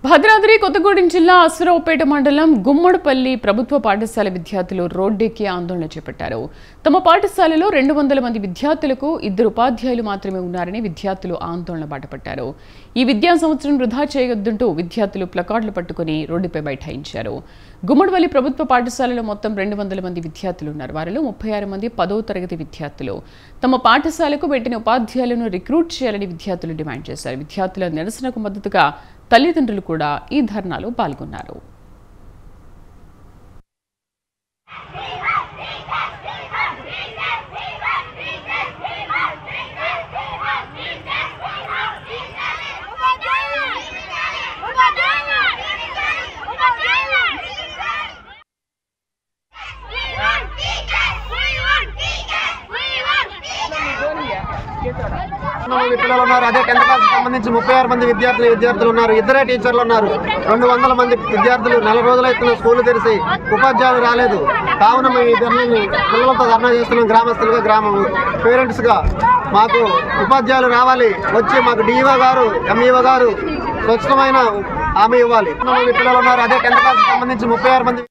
భద్రాద్రి కొత్తగూడెం జిల్లా అశ్వరావుపేట మండలం గుమ్మడిపల్లి ప్రభుత్వ పాఠశాల విద్యార్థులు రోడ్డెక్కి ఆందోళన చేపట్టారు. తమ పాఠశాలలో 200 మంది విద్యార్థులకు 2 ఉపాధ్యాయులు మాత్రమే ఉన్నారని విద్యార్థులు ఆందోళన బాటపట్టారు. ఈ విద్యా సంవత్సరం వృధా చేయొద్దంటూ విద్యార్థులు ప్లకార్డులు పట్టుకుని రోడ్డుపై బైఠాయించారు. గుమ్మడిపల్లి ప్రభుత్వ పాఠశాలలో మొత్తం 200 మంది విద్యార్థులు ఉన్నారు. వారిలో 36 మంది 10వ తరగతి విద్యార్థులు. తమ పాఠశాలకు పెట్టిన ఉపాధ్యాయులను రిక్రూట్ చేయాలని విద్యార్థులు డిమాండ్ చేశారు. విద్యార్థుల నిరసనకు మద్దతుగా తల్లిదండ్రులు కూడా ఈ ధర్నాలో పాల్గొన్నారు. పిల్లలు ఉన్నారు. అదే 10th క్లాస్ సంబంధించి 36 మంది విద్యార్థులు ఉన్నారు. 2 టీచర్లు ఉన్నారు. 200 మంది విద్యార్థులు నెల రోజులైతున్న స్కూల్ తెరిచి ఉపాధ్యాయులు రాలేదు. కావున మేము ఈ ధర్నాన్ని పిల్లలతో ధర్నా చేస్తున్నాం. గ్రామస్తులుగా పేరెంట్స్ గా మాకు ఉపాధ్యాయులు రావాలి. వచ్చి మాకు డిఈఓ గారు ఎంఈఓ గారు స్వచ్ఛమైన హామీ ఇవ్వాలి. పిల్లలు ఉన్నారు. అదే 10th క్లాస్ సంబంధించి 36 మంది